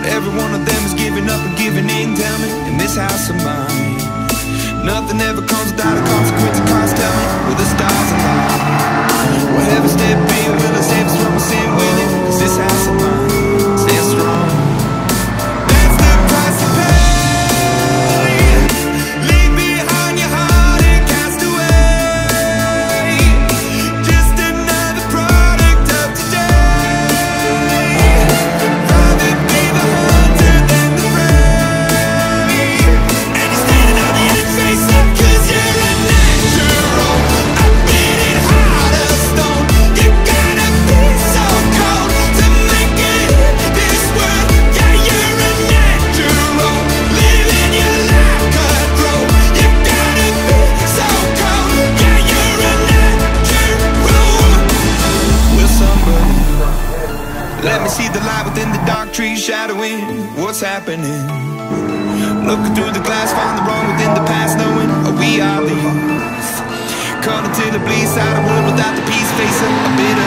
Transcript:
Every one of them is giving up and giving in. Tell me, in this house of mine, nothing ever comes without a consequence of cost. Tell me, will the stars align? Will heaven step in? Will it save us from our sin? Will it? 'Cause this house of mine stands strong. That's the price to pay. Leave behind your heart and cast away. Just another product of today. Rather be the hunter than the prey. And you're standing on the edge face up 'cause you're a natural. A beating heart of stone. You gotta be so cold to make it in this world. Yeah, you're a natural. Living your life cutthroat. You gotta be so cold. Yeah, you're a natural. Will somebody let me see the light within the dark trees shadowing what's happening? Looking through the glass, find the wrong within the past, knowing we are the youth. Cut until it bleeds out of wood without the peace, facing a bit